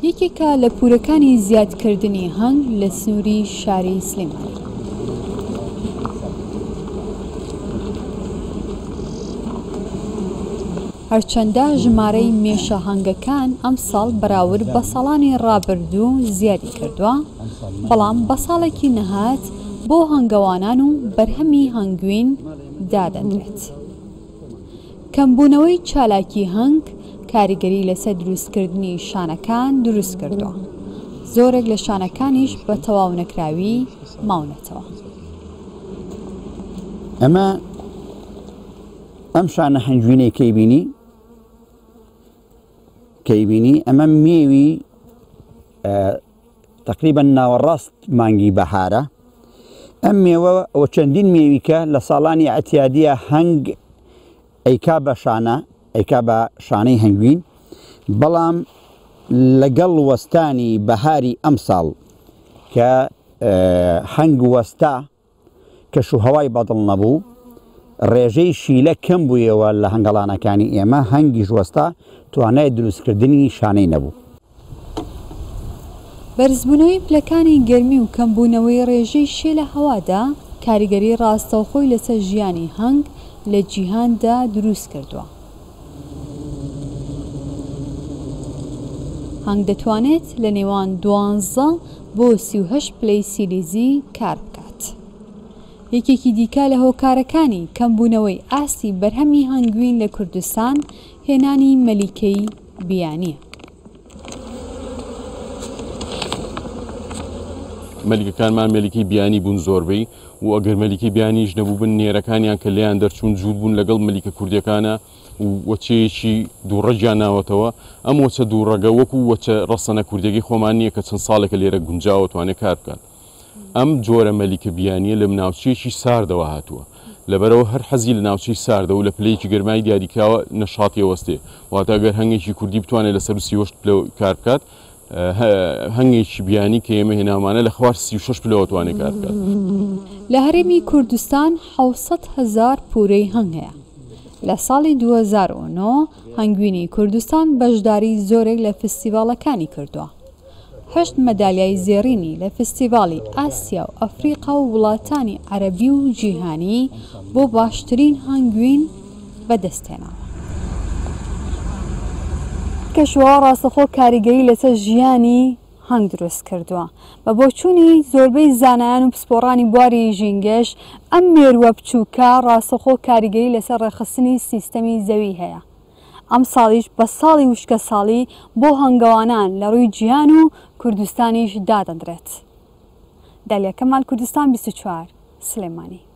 یەکێکە لە پورەکانی زیادکردنی هەنگ لە سنووری شاری سلێمانی. هەرچەندە ژمارەی مێشە هەنگەکان ئەم ساڵ بەراورد بە ساڵانی ڕابردوو زیادی کردووە، بەڵام بە ساڵێکی نەهات بۆ هەنگەوانان و بەرهەمی هەنگوین دادەنرێت. کەمبوونەوەی چالاکی هەنگ کاریگەری لەسەر دروستکردنی شانەکان دروست کردووە. زۆرێک لە شانەکانیش بە تەواو نەکراوی ماونەتەوە. ئەم شانە هەنگوینەی کەیبینی ئەمە مێوی تقریبا ناوەڕاست مانگی بەهارە. ئەم مێوە ئەوە چەندین مێویکە لە ساڵانی ئەتیادیە هەنگ ئەیکا بە شانەی هەنگوین، بەڵام لەگەڵ وەستانی بەهاری ئەم ساڵ کە هەنگ وەستا کەشوهەوای بەدڵ نەبوو، ڕێژەی شیلە کەم بوویەوە لە هەنگەڵانەکانی ئێمە، هەنگیش وەستا توانای دروستکردنی شانەی نەبوو. بەرزبوونەوەی پلەکانی گەرمی و کەمبوونەوەی ڕێژەی شێ لە هەوادا کاریگەری ڕاستەوخۆی لەسەر ژیانی هەنگ لە جیهاندا دروست کردووە. هەنگ دەتوانێت لە نێوان 12 بۆ 38 پلەی سیلیزی کار بکات. یەکێکی دیکە لە هۆکارەکانی کەمبوونەوەی ئاستی بەرهەمی هەنگوین لە کوردستان هێنانی مەلیکەی بیانیە. مەلیکەکانمان مەلیکەی بیانی بوون زۆربەی، و ئەگەر مەلیکەی بیانیش نەبوو بن نێرەکانیان کە لێیان دەرچوون جوود بوون لەگەڵ مەلیکە کوردیەکانە و وەچەیەکی دووڕەجیان ناوەتەوە. ئەم وەچە دووڕەگە وەکو وەچە ڕەسەنە کوردیەکەی خۆمان نییە کە چەند ساڵێکە لێرە گونجاوە توانێت کار بکات. ئەم جۆرە مەلیکە بیانیە لە ناوچەیەکی ساردەوە هاتووە، لەبەرەوە هەر حەزی لە ناوچەی ساردە و لە پلەیەکی گەرمای دیاریکراوە نەشاطی وەستێ، واتە ئەگەر هەنگێکی کوردی بتوانێت لەسەر 38 پلە کار بکات، هەنگێکی بیانی کە ئێمە هێنامانە لە خوار 36 پلەوە توانێت کار بکات. لە هەرێمی کوردستان 700,000 پورەی هەنگ هەیە. لە ساڵی 2009 هەنگوینی کوردستان بەشداری زۆرێک لە فستیڤالەکانی کردووە. 8 مەدالیای زێڕینی لە فستیڤاڵی ئاسیا و ئەفریقا و وڵاتانی عەرەبی و جیهانی بۆ باشترین هەنگوین بەدەستهێناوە. کەشوهەوا ڕاستەخۆ کاریگەری لەسەر ژیانی هەنگ دروست کردووە بە بۆچوونی زۆربەی زانایان و پسپۆڕانی بواری ژینگەش. ئەم مێرووە بچووکە ڕاستەخۆ کاریگەری لەسەر ڕێخستنی سیستەمی زەوی هەیە. ئەم ساڵیش بە ساڵی وشکە ساڵی بۆ هەنگەوانان لە ڕووی جیهان و کوردستانیش دادەنرێت. دالیا کەمال، کوردستان 24 سلێمانی.